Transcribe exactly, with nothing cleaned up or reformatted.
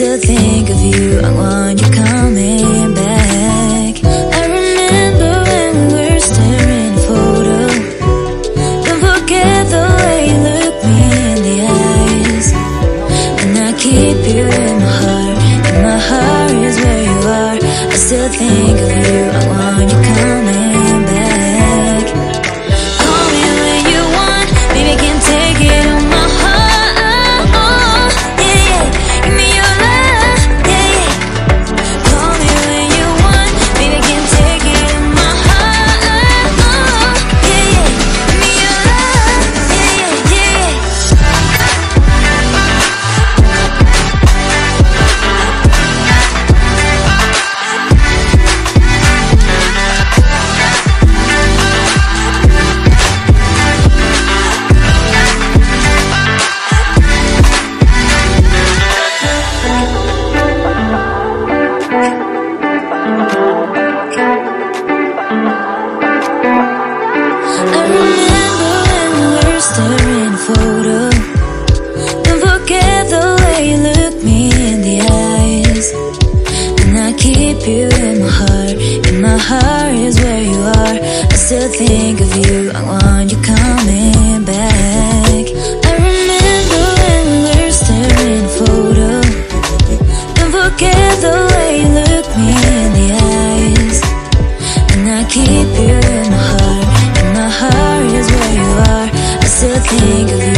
still think of you. I want you coming back. I remember when we were staring at a photo. Don't forget the way you look me in the eyes. And I keep you in my heart, and my heart is where you are. I still think of you. I want you coming back. Call me when you want, baby, I can't take it on my heart. Oh, yeah, yeah. Give me your love, yeah, yeah. Call me when you want, baby, I can't take it on my heart. Oh, yeah, yeah. Give me your love, yeah, yeah, I remember when we were staring at a photo. Don't forget the way you look me in the eyes. And I keep you in my heart, and my heart is where you are. I still think of you. I want you coming back. I remember when we were staring at a photo. Don't forget the way you look me in the eyes. And I keep you in my heart, and my heart is where you are. I still think of you.